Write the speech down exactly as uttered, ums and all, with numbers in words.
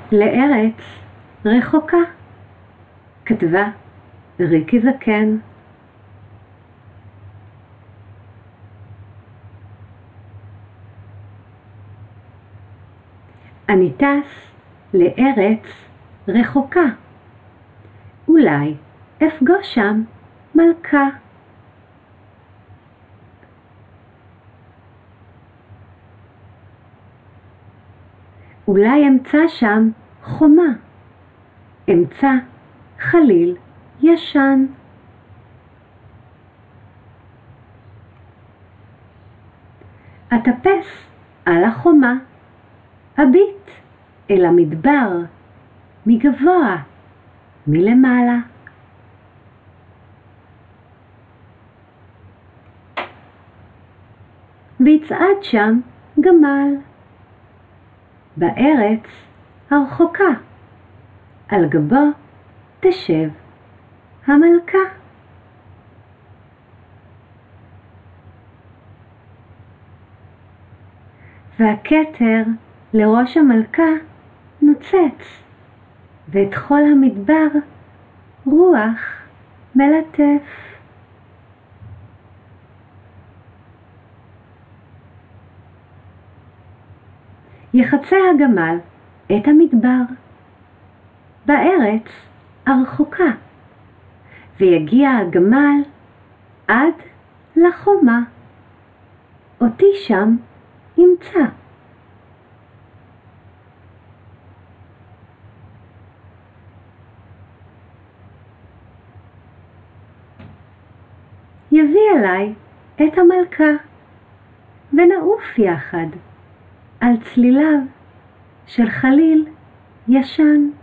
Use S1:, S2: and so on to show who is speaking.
S1: לארץ רחוקה, כתבה ריקי זקן. אני טס לארץ רחוקה, אולי אפגוש שם מלכה. אולי אמצא שם חומה, אמצא חליל ישן. אטפס על החומה, אביט אל המדבר, מגבוה, מלמעלה. ויצעד שם גמל, בארץ הרחוקה, על גבו תשב המלכה. והכתר לראש המלכה נוצץ, ואת חול המדבר רוח מלטף. יחצה הגמל את המדבר בארץ הרחוקה, ויגיע הגמל עד לחומה, אותי שם ימצא. יביא אליי את המלכה, ונעוף יחד על צליליו של חליל ישן.